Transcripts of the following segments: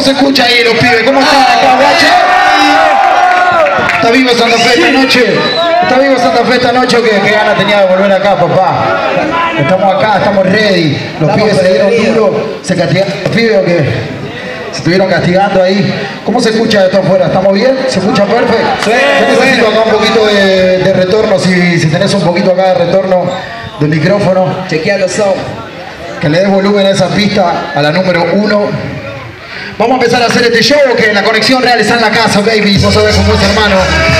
se escucha ahí los pibes? ¿Cómo están acá, guacho? ¿Está vivo Santa Fe esta noche? ¿Está vivo Santa Fe esta noche? ¿Qué ganas tenía de volver acá, papá? Estamos acá, estamos ready. Los pibes se dieron duro. ¿Se castigaron los pibes o qué? Se estuvieron castigando ahí. ¿Cómo se escucha de todo afuera? ¿Estamos bien? ¿Se escucha perfecto? Sí. Yo necesito acá un poquito de retorno, si tenés un poquito acá de retorno del micrófono. Chequea los sound. Que le des volumen a esa pista, a la número 1. Vamos a empezar a hacer este show, que la conexión real está en la casa, baby. Vos sabés cómo es, hermano.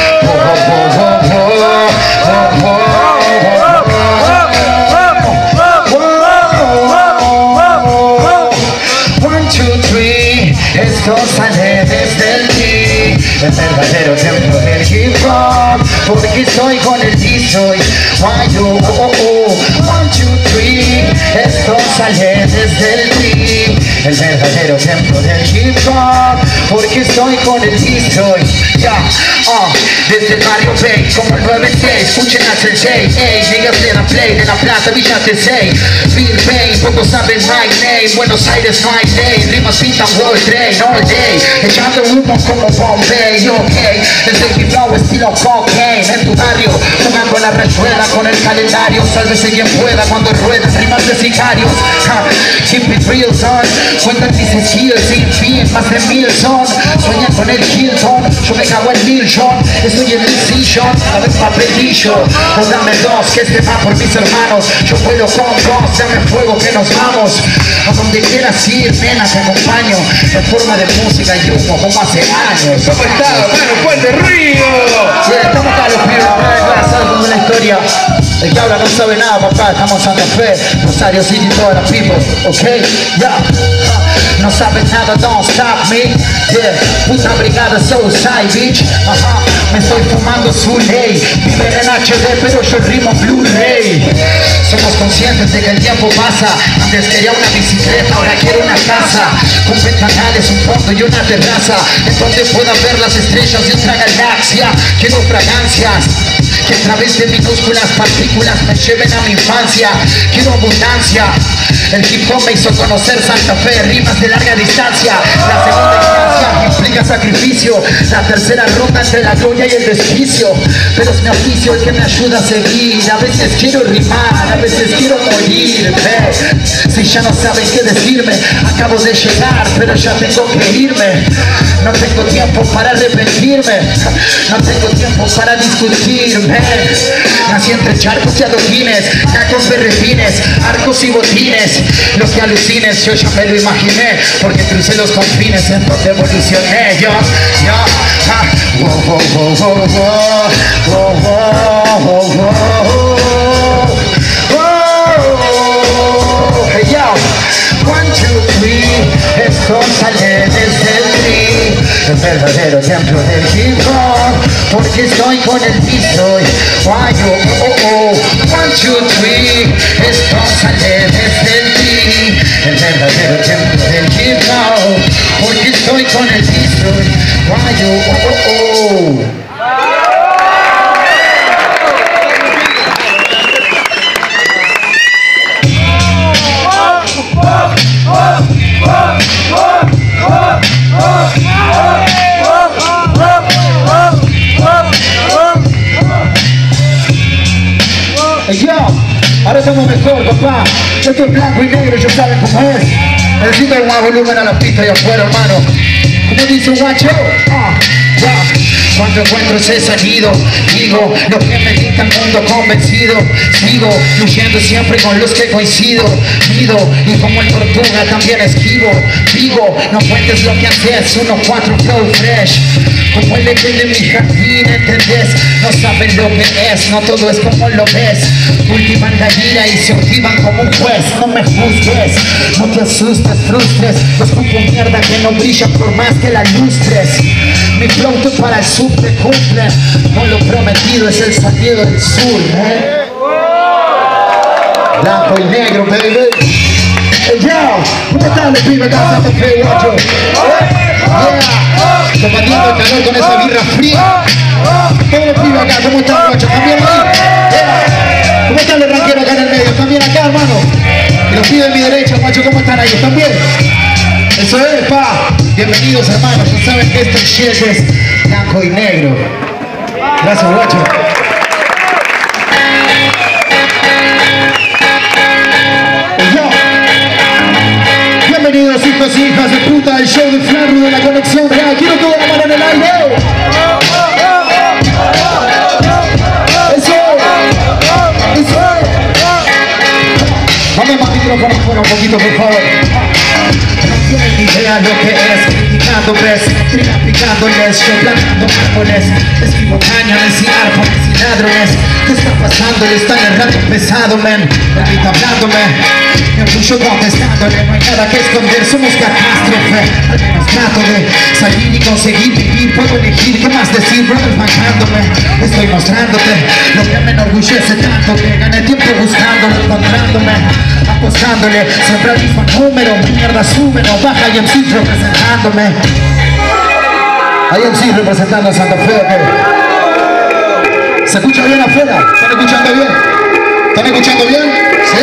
1, 2, 3, esto sale desde el ti, el verdadero templo del hip hop, porque estoy con el D-Soy. 1, 2, 3, esto sale desde el ti, el verdadero templo del hip hop, porque estoy con el D-Soy. Desde el barrio Bay, como el 9-6, escuchen a Sensei, ey, niggas de la play, de la plaza Villa T6, Bill Payne, pocos saben my name, Buenos Aires no hay ley, rimas pintan World Train all day, echando humo como Bombay, ok, desde hip flow estilo cocaine, en tu barrio, jugando la rechuela con el calendario, sálvese quien pueda cuando ruedan rimas de sicarios, keep it real son, cuentan mis skills, sin fin, más de 1000 son, sueñan con el Hilton, yo me cago en Milton, estoy en el sillón, a ver papelillo, o dame dos, que este va por mis hermanos, yo puedo con dos, dame fuego que nos vamos, a donde quieras ir, nena, te acompaño, en forma de música y humo como hace años. ¿Cómo está, hermano? ¡Fuerte Río! Sí, estamos acá los pibes, sabes de la historia, el que habla no sabe nada, papá, estamos en Santa Fe, Rosario City, todas las people, ok, ya. No sabes nada, don't stop me. Yeah, puta brigada Southside, bitch. Ajá, me estoy fumando su ley. Viven en HD, pero yo rimo Blu-ray. Somos conscientes de que el tiempo pasa. Antes quería una bicicleta, ahora quiero una casa con ventanales, un fondo y una terraza en donde pueda ver las estrellas de otra galaxia. Quiero fragancias que a través de minúsculas partículas me lleven a mi infancia. Quiero abundancia. El hip hop me hizo conocer Santa Fe, rimas de larga distancia. La segunda instancia implica sacrificio, la tercera ronda entre la gloria y el desquicio. Pero es mi oficio el que me ayuda a seguir. A veces quiero rimar, a veces quiero morir. Si ya no saben qué decirme, acabo de llegar, pero ya tengo que irme. No tengo tiempo para arrepentirme, no tengo tiempo para discutirme. Nací entre charcos y adoquines, cacos berretines, arcos y botines. Lo que alucines yo ya me lo imaginé, porque crucé los confines en donde evolucioné. Yo, hey, yo, 1, 2, 3, esto sale desde el tri, el verdadero templo del hip hop, porque estoy con el D-Soy. 1, 2, 3, esto sale desde el tri, el verdadero templo del hip hop, porque estoy con el D-Soy. 1, 2, yo, ahora estamos mejor, papá. Esto es blanco y negro, ellos saben cómo es. Necesito más volumen a la pista y afuera, hermano. ¿Cómo dice un guacho? Cuando encuentros he salido, digo lo que me dicta el mundo convencido. Sigo fluyendo siempre con los que coincido. Mido y como el tortuga también esquivo. Digo, no cuentes lo que haces, 1-4 flow fresh. Como el eco de mi jardín, ¿entendés? No saben lo que es, no todo es como lo ves. Cultivan la ira y se activan como un juez. No me juzgues, no te asustes, frustres. Escupo mierda que no brilla por más que la lustres. Mi pronto para el sur te cumple. No lo prometido es el salido del sur, Blanco y negro, baby. Hey, yo, ¿cómo están los pibes acá en Santa Fe, guacho? Compartiendo el calor con esa birra fría. Todos los pibes acá, ¿cómo están, guacho? ¿También ahí? ¿Cómo están los ranqueros acá en el medio? ¿También acá, hermano? Y los pibes de mi derecha, guacho, ¿cómo están ahí? ¿Están bien? Eso es, pa. Bienvenidos, hermanos. Ya saben que este shit es blanco y negro. Gracias, guacho. Bienvenidos, hijos y hijas de puta, el show de Flarru de la Conexión Real. Quiero toda la mano en el aire. Vamos más micrófono fuera un poquito, por favor. No tienen ni idea lo que es criticando, ves, picándoles, yo plantando árboles. Escribo cañones y árboles y ladrones. ¿Qué está pasando? Le están errando pesado, men. El grita hablándome, me orgullo contestándole. No hay nada que esconder, somos catástrofe. Al menos trato de salir y conseguir vivir. Puedo elegir qué más decir, brothers bancándome. Estoy mostrándote lo que me enorgullece tanto, que gané tiempo buscándolo, encontrándome, apostándole. Siempre al mismo número, mierda, súbelo, baja y MC representándome. Hay MC representando a Santa Fe, ¿ok? ¿Se escucha bien afuera? ¿Están escuchando bien? ¿Están escuchando bien? ¿Sí?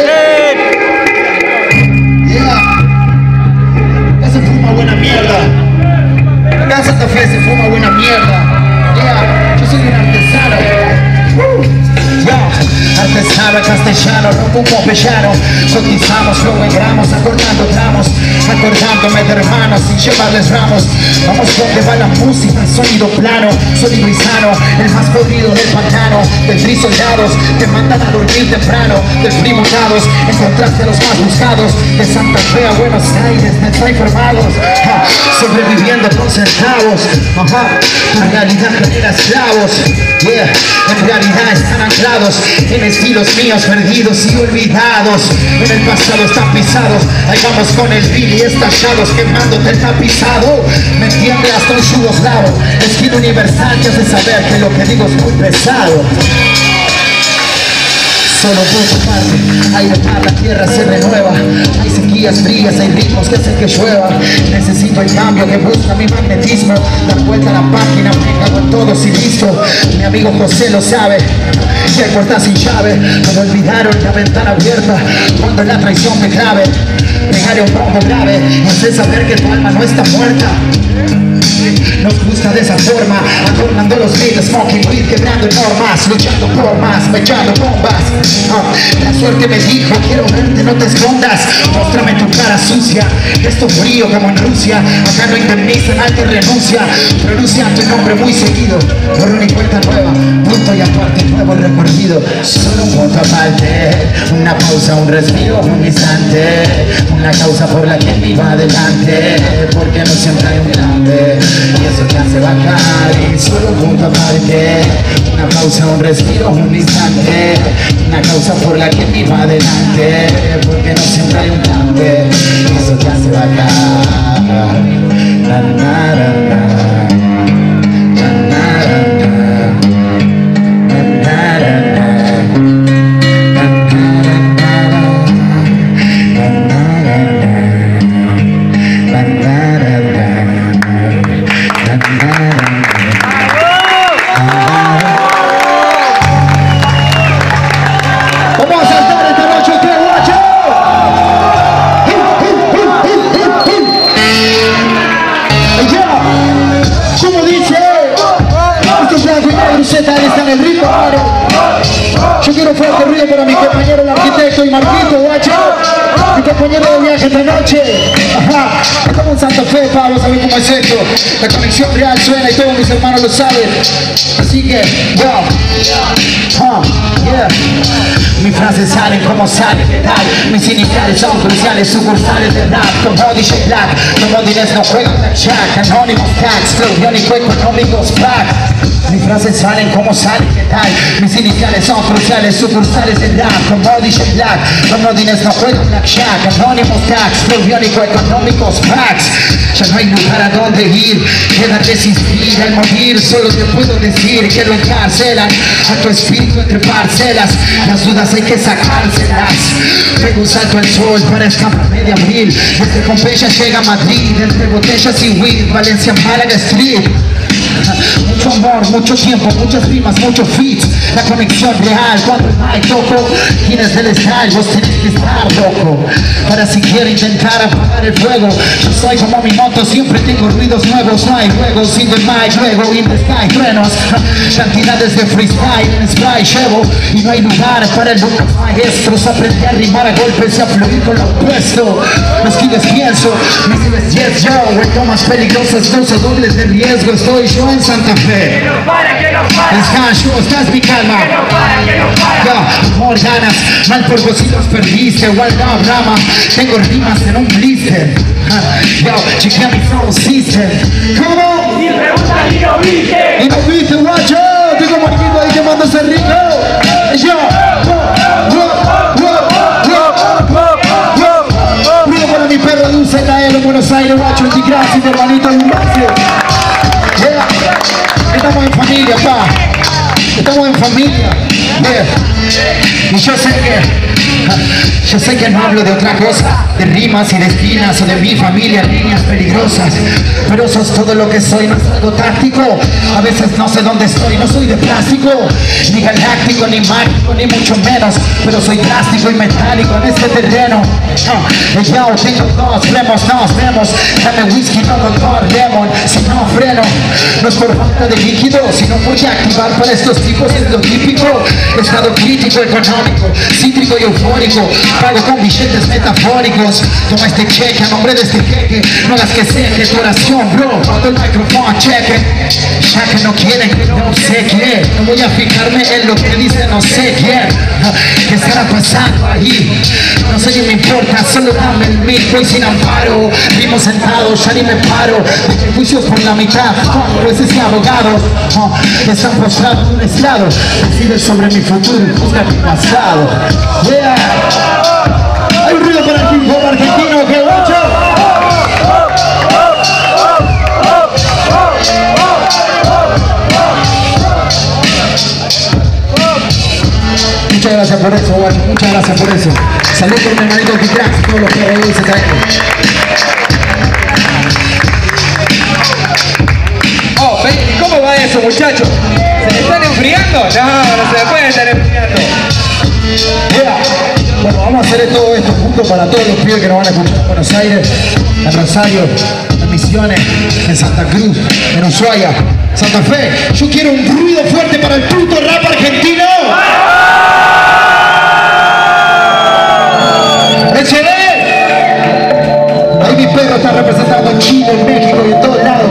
Yeah. Acá se fuma buena mierda. Acá en Santa Fe se fuma buena mierda. Yeah. Yo soy un artesano. Artesano castellano, rompo un popellano. Cotizamos, luego en gramos, acordando tramos, acordándome de hermanos sin llevarles ramos. Vamos donde va la música, el sonido plano, sólido y sano, el más podrido del pantano. Del tri soldados que mandan a dormir temprano, del primo dados, encontraste a los más buscados. De Santa Fe a Buenos Aires, de transformados, sobreviviendo con centavos. La realidad genera esclavos, yeah. En realidad están anclados en estilos míos perdidos y olvidados. En el pasado están pisados. Ahí vamos con el Billy estallados, quemándote el tapizado. Me entiende hasta un yugoslavo. Estilo universal que hace saber que lo que digo es muy pesado. Solo por tu parte, aire para la tierra se renueva. Hay sequías frías, hay ritmos que hacen que llueva. Necesito el cambio que busca mi magnetismo. Dar vuelta a la página, me cago en todo y listo. Mi amigo José lo sabe, que el puerta sin llave. No me olvidaron la ventana abierta cuando la traición me clave. Pegaré un bombo grave, no sé saber que tu alma no está muerta. Nos gusta de esa forma, adornando los beats, smoking weed, quebrando normas, luchando por más, echando bombas. La suerte me dijo, quiero verte, no te escondas, muéstrame tu cara sucia. Esto frío como en Rusia, acá no indemnizan al que renuncia. Pronuncia tu nombre muy seguido, borro ni cuenta nueva, punto y aparte, nuevo recorrido. Solo un punto aparte, una pausa, un respiro, un instante, una causa por la que viva adelante, porque no siempre hay un grande. Y eso te hace bajar y solo un punto aparte, una pausa, un respiro, un instante, una causa por la que viva adelante, porque no siempre hay un cambio. Y eso te hace bajar. Na, na, na, na. Yo quiero fuerte ruido para mi compañero el arquitecto y Marquito, guacho. Mi compañero de viaje esta noche. Ajá. Estamos en Santa Fe, Pablo, ¿saben cómo es esto? La Conexión Real suena y todos mis hermanos lo saben. Así que, yeah. Mis frases salen como salen de rap. Mis iniciales son cruciales, sucursales de rap. Como DJ Black, como Dines no juegan blackjack. Anónimos tax, flow biónico económicos back. Mis frases salen como salen, ¿qué tal? Mis iniciales son cruciales, sucursales de rap. Como DJ Black, como Dines no juegan blackjack. Anónimos tax, flow biónico económicos packs. Ya no hay lugar a donde ir, quédate sin vida al morir. Solo te puedo decir que lo encarcelan a tu espíritu entre parcelas. Las dudas hay que sacárselas. Pego un salto al sol para escaparme de abril. Desde Pompeya llega a Madrid, entre botellas y weed, Valencia, Málaga Street. Mucho amor, mucho tiempo, muchas rimas, muchos feats. La conexión real, cuando el mic toco. ¿Quién es el style? Vos tenés que estar loco para siquiera intentar apagar el fuego. Yo soy como mi moto, siempre tengo ruidos nuevos. No hay juegos, sin the mic, luego in the sky, frenos. Cantidades de freestyle, en spray llevo. Y no hay lugar para el lucas maestros. Aprendí a rimar a golpes y a fluir con lo opuesto. Los que les pienso, misiles yes yo. Vuelto más peligrosas, 12 dobles de riesgo. Estoy yo en Santa Fe. Que no para. Descanso, estás mi calma. Que no para. Ya, amor, ganas, mal por vos si los perdiste. Wild up, rama, tengo rimas en un blister. Yo, chequea mi sound system. ¿Cómo? Si preguntas y no viste. Y no viste, guacho. Tengo Marquito ahí quemándose rico. Yo, ruido para mi perro de un CKL en Buenos Aires, guacho, antigracia, hermanito de un base. Yeah. Estamos en familia, pa. Estamos en familia. Yeah. Y yo sé que no hablo de otra cosa, de rimas y de esquinas o de mi familia, líneas peligrosas, pero eso es todo lo que soy, no es algo táctico. A veces no sé dónde estoy, no soy de plástico, ni galáctico, ni mágico, ni mucho menos, pero soy drástico y metálico en este terreno. Yo tengo dos remos, nos vemos, dame whisky, no doctor lemon, si no freno, no es por falta de líquido, sino porque activar para estos tipos es lo típico. Estado crítico, económico, cítrico y eufórico, pago con billetes metafóricos. Toma este cheque a nombre de este jeque, no hagas que seque tu oración, bro, cuando el micrófono cheque. Ya que no quieren, no sé qué, no voy a fijarme en lo que dice no sé quién. ¿Qué estará pasando ahí? No sé ni me importa, solo dame el mic, voy sin amparo. Vimos sentados, ya ni me paro. De juicios por la mitad, jueces y abogados están postrados en un estrado. Decide sobre mi futuro y juzga mi pasado. Yeah. Hay un ruido para el hip hop argentino, que mucho. Muchas gracias por eso, guacho, muchas gracias por eso. Salud por mi hermanito T-Crack, todos los que hoy se traen. Oh, ¿cómo va eso, muchachos? ¿Se están enfriando? No, no se pueden estar enfriando. Yeah. Bueno, vamos a hacer todo esto juntos para todos los pibes que nos van a escuchar en Buenos Aires, en Rosario, en Misiones, en Santa Cruz, en Ushuaia, Santa Fe. Yo quiero un ruido fuerte para el puto rap argentino. ¡HD! Ahí mi perro está representando en Chile, en México y en todos lados.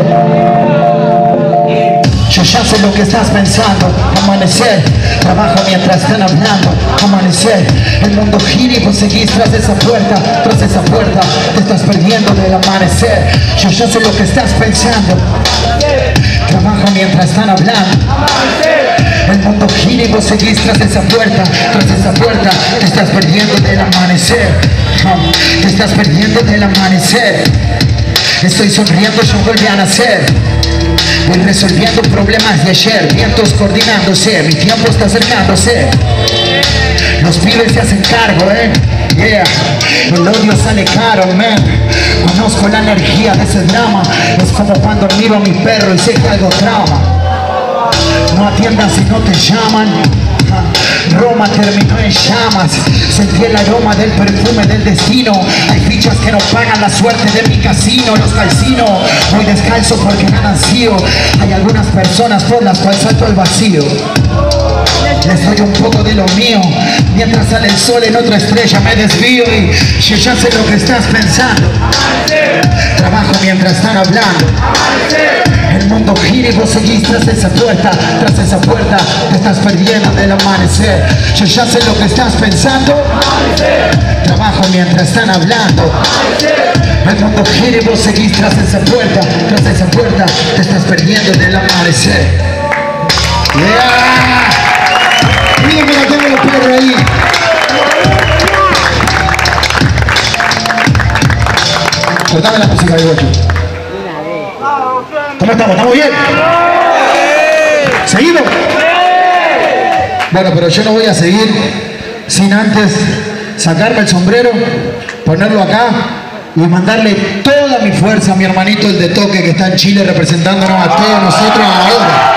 Yo ya sé lo que estás pensando. Amanecer, trabajo mientras están hablando. Amanecer, el mundo gira y vos seguís tras esa puerta. Tras esa puerta, te estás perdiendo del amanecer. Yo ya sé lo que estás pensando. Trabajo mientras están hablando. El mundo gira y vos seguís tras esa puerta. Tras esa puerta, te estás perdiendo del amanecer. Te estás perdiendo del amanecer. Estoy sonriendo, yo volví a nacer. Voy resolviendo problemas de ayer, vientos coordinándose, mi tiempo está acercándose. Los pibes se hacen cargo, yeah. El odio sale caro, man. Conozco la energía de ese drama. Es como cuando miro a mi perro y sé que algo trama. No atiendas si no te llaman. Roma terminó en llamas. Sentí el aroma del perfume del destino. Hay fichas que no pagan la suerte de mi casino. Los calcino, voy descalzo porque nada ansío. Hay algunas personas por las cuales salto al vacío. Les doy un poco de lo mío. Mientras sale el sol en otra estrella me desvío. Y yo ya sé lo que estás pensando. Trabajo mientras están hablando. El mundo gira y vos seguís tras esa puerta. Tras esa puerta te estás perdiendo del amanecer. Yo ya sé lo que estás pensando. Trabajo mientras están hablando. El mundo gira y vos seguís tras esa puerta. Tras esa puerta te estás perdiendo del amanecer. Yeah. Miren que la tengo los perros ahí. Cortame la música de bocho. ¿Cómo estamos? ¿Estamos bien? ¿Seguimos? Bueno, pero yo no voy a seguir sin antes sacarme el sombrero, ponerlo acá y mandarle toda mi fuerza, mi hermanito el de Toque que está en Chile representándonos a todos nosotros ahora.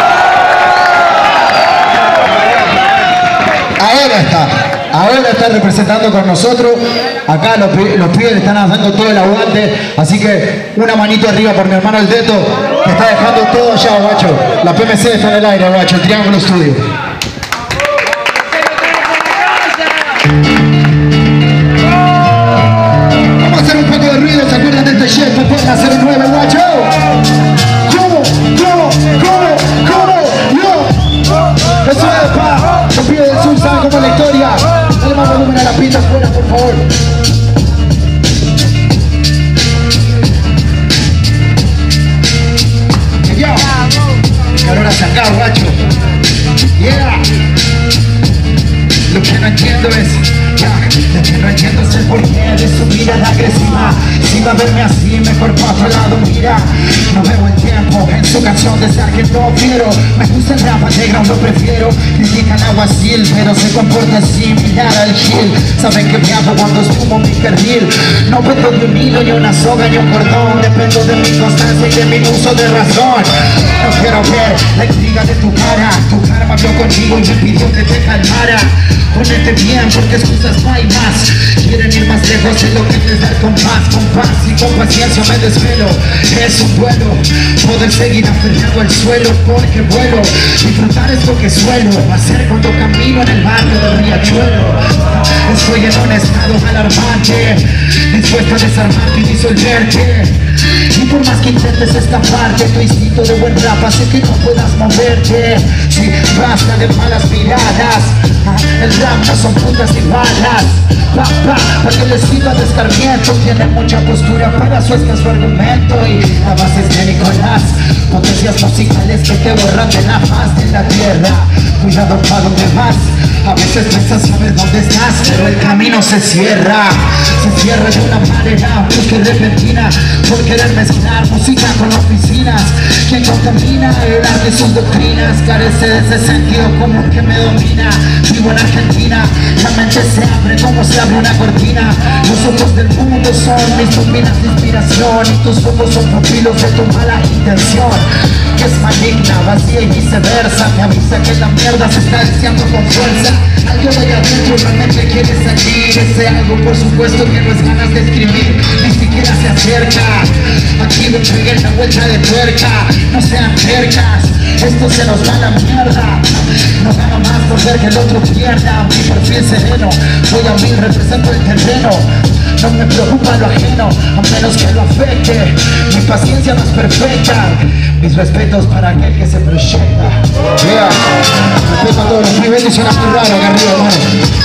Ahora está representando con nosotros. Acá los pibes le están haciendo todo el aguante. Así que una manito arriba por mi hermano el Teto, que está dejando todo allá, guacho. La PMC está en el aire, guacho. El Triángulo Studio. Vamos a hacer un poco de ruido. ¿Se acuerdan de este chef? Pueden hacer un 9, guacho. ¿Cómo? ¡Yo! Eso es, pa. Los pibes del sur saben cómo es la historia. Dale más volumen a la pista afuera, por favor. Ya. Calor hacia acá, guacho. Yeah. Lo que no entiendo es, lo que no entiendo es el porqué de su mirada agresiva. Si va a verme así, mejor pa' otro lado mira. No veo el tiempo en su canción de sargento fiero. Me gusta el rap negro, lo prefiero. Critican a Guasil, pero se comporta así. Mirar al chill, saben que viajo cuando estuvo mi carril. No dependo de un hilo, ni una soga, ni un cordón. Dependo de mi constancia y de mi uso de razón. No quiero ver la intriga de tu cara. Tu cara me habló conmigo y me pidió que te calmara. Ponete bien porque excusas no hay más. Quieren ir más lejos de lo que les da el compás. Con paz y con paciencia me desvelo. Es un duelo poder seguir aferrado al suelo, porque vuelo. Disfrutar es lo que suelo hacer cuando camino en el barrio del Riachuelo. Estoy en un estado alarmante, dispuesto a desarmarte y disolverte. Y por más que intentes escaparte, tu instinto de buen rap hace que no puedas moverte. Sí, basta de malas miradas. El rap no son putas y balas. Para que les sirva de escarmiento. Tienen mucha postura para su escaso argumento. Y la base es de Nicolás. Potencias musicales que te borran de la faz de la tierra. Cuidado para donde vas. A veces piensas saber dónde estás, pero el camino se cierra. Se cierra de una manera brusca y repentina, por querer mezclar música con oficinas. Quien contamina el arte y sus doctrinas carece de ese sentido común que me domina. Vivo en Argentina, la mente se abre como se abre una cortina. Los ojos del mundo son mis turbinas de inspiración, y tus ojos son pupilos de tu mala intención, que es maligna, vacía y viceversa. Me avisa que la mierda se está deseando con fuerza. Algo de allá adentro realmente quiere salir. Ese algo por supuesto que no es ganas de escribir, ni siquiera se acerca. Aquí me pegué la vuelta de tuerca. No sean cercas, esto se nos va a la mierda. No gano más por ver que el otro pierda. Mi perfil sereno, voy a mí, represento el terreno. No me preocupa lo ajeno, a menos que lo afecte. Mi paciencia no es perfecta. Mis respetos para aquel que se proyecta. Yeah. Respeto a todos los pibes, esto suena muy raro acá arriba, hermano.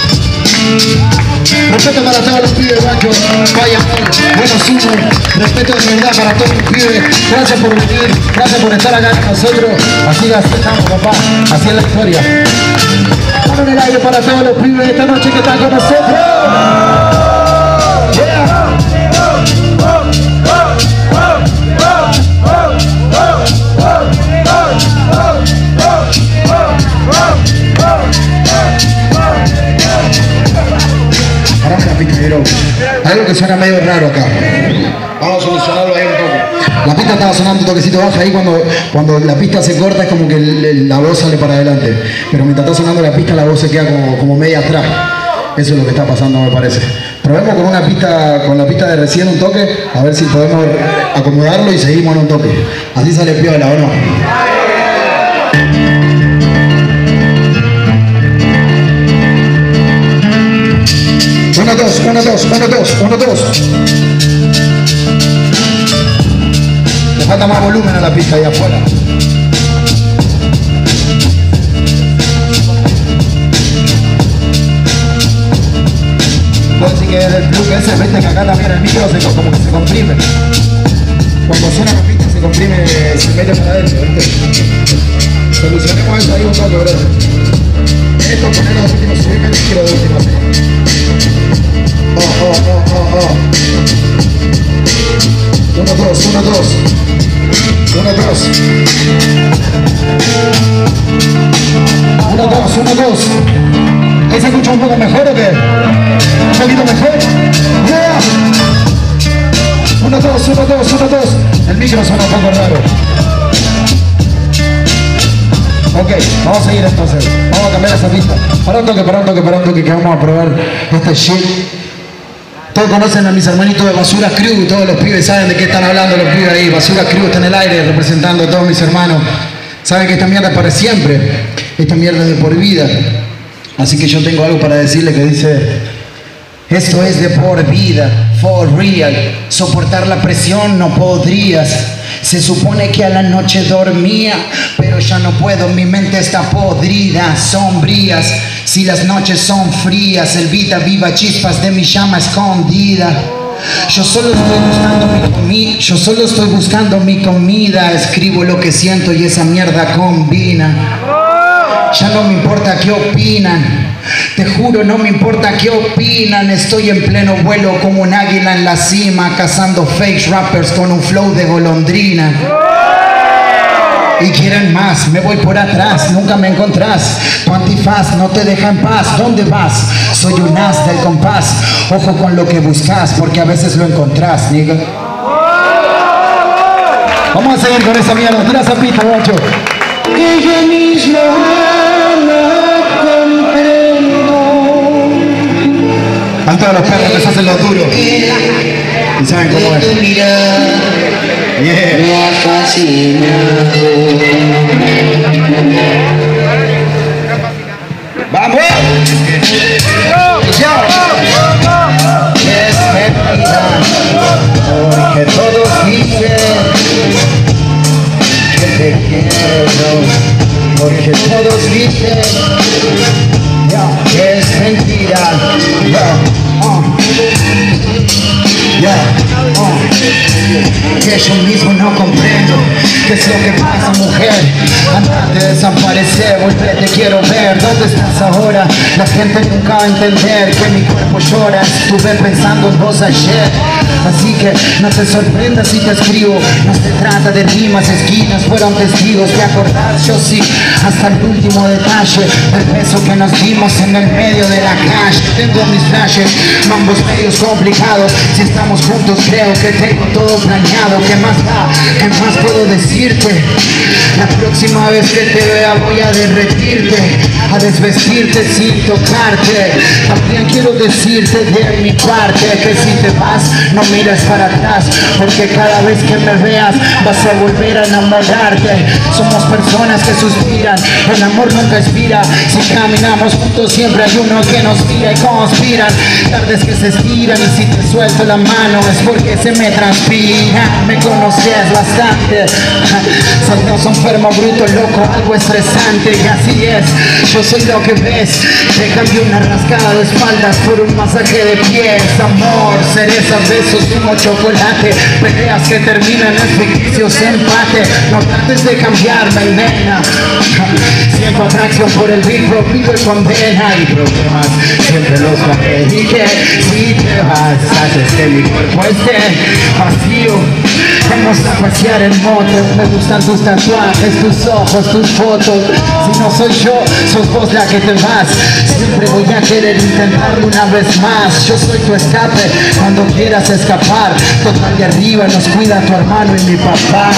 Respeto para todos los pibes, guacho. Vaya, buenos humos. Respeto de verdad para todos los pibes. Gracias por venir, gracias por estar acá con nosotros. Así estamos, papá. Así es la historia. Mano en el aire para todos los pibes de esta noche que están con nosotros. Algo que suena medio raro acá. Vamos a solucionarlo ahí un poco. La pista estaba sonando un toquecito baja ahí. Cuando la pista se corta es como que la voz sale para adelante. Pero mientras está sonando la pista, la voz se queda como media atrás. Eso es lo que está pasando, me parece. Probemos con la pista de recién un toque, a ver si podemos acomodarlo y seguimos en un toque. Así sale piola, ¿o no? 1, 2, 1, 2, 1, 2, 1, 2. Le falta más volumen a la pista ahí afuera. Puedo decir que es del plug ese, viste que acá también el micro como que se comprime. Cuando suena la pista se comprime, se mete para adentro, ¿viste? Solucionemos eso ahí un toque, bro. Esto poner los últimos, subirme el micro de última. Oh, oh, oh, oh, oh. 1, 2, 1, 2. 1, 2. 1, 2, 1, 2. ¿Ahí se escucha un poco mejor o qué? ¿Un poquito mejor? Yeah. 1, 2, 1, 2, 1, 2. El micro suena un poco raro. Ok, vamos a seguir entonces. Vamos a cambiar esa pista. Para un toque, que vamos a probar este shit. Todos conocen a mis hermanitos de Basura Crew, todos los pibes saben de qué están hablando los pibes ahí. Basura Crew está en el aire representando a todos mis hermanos. Saben que esta mierda es para siempre, esta mierda es de por vida. Así que yo tengo algo para decirle que dice: esto es de por vida, for real. Soportar la presión no podrías. Se supone que a la noche dormía, pero ya no puedo, mi mente está podrida, sombrías. Si las noches son frías, el vida viva chispas de mi llama escondida. Yo solo estoy buscando mi comida, escribo lo que siento y esa mierda combina. Ya no me importa qué opinan, te juro no me importa qué opinan. Estoy en pleno vuelo como un águila en la cima, cazando fake rappers con un flow de golondrina. Y quieren más, me voy por atrás, nunca me encontrás. Tu antifaz no te deja en paz, ¿dónde vas? Soy un as del compás, ojo con lo que buscas, porque a veces lo encontrás, nigga. Vamos a seguir con esa mierda, tira esa pista, guacho. Que yo mismo no comprendo. Están todos los perros que se hacen los duros y saben cómo es. Yeah. Me ha fascinado. ¡Vamos! Es mentira, porque todos dicen que te quiero, porque todos dicen que es mentira. Que yo mismo no comprendo qué es lo que pasa, mujer. Andate, desaparecer, volver, te quiero ver. ¿Dónde estás ahora? La gente nunca va a entender que mi cuerpo llora. Estuve pensando en vos ayer, así que no te sorprendas si te escribo. No se trata de rimas, esquinas fueron testigos. ¿Te acordás? Yo sí, hasta el último detalle del beso que nos dimos en el medio de la calle. Tengo mis flashes, mambos medios complicados. Si estamos juntos creo que tengo todo planeado. ¿Qué más da? ¿Qué más puedo decirte? La próxima vez que te vea voy a derretirte, a desvestirte sin tocarte. También quiero decirte de mi parte que si te vas no mires para atrás, porque cada vez que me veas vas a volver a enamorarte. Somos personas que suspiran, el amor nunca expira. Si caminamos juntos siempre hay uno que nos mira y conspiran. Tardes que se estiran y si te suelto la mano es porque se me transpira. Me conoces bastante, sos un enfermo, bruto, loco, algo estresante. Y así es, yo soy lo que ves. Te cambio una rascada de espaldas por un masaje de pies. Amor, cerezas, besos, humo, chocolate. Peleas que terminan en ficticios empate. No trates de cambiarme, nena. Siento atracción por el big rock, vivo y condena. Y problemas siempre los bajé. Y que si te vas, haces que mi cuerpo esté vacío. Vamos a pasear en moto. Me gustan tus tatuajes, tus ojos, tus fotos. Si no soy yo, sos vos la que te vas. Siempre voy a querer intentarlo una vez más. Yo soy tu escape cuando quieras escapar. Total de arriba nos cuida tu hermano y mi papá.